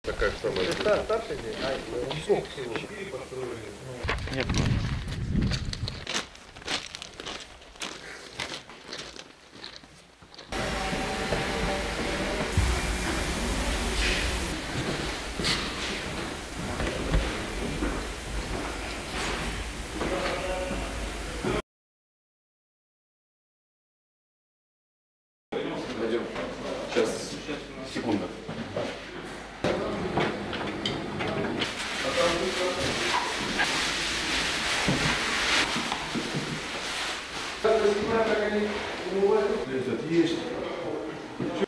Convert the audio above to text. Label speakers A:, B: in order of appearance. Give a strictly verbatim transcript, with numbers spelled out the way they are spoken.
A: Такая самая.
B: Это старший день? А, сколько всего?
C: Нет.
A: Пойдем. Сейчас. Секунда. Есть.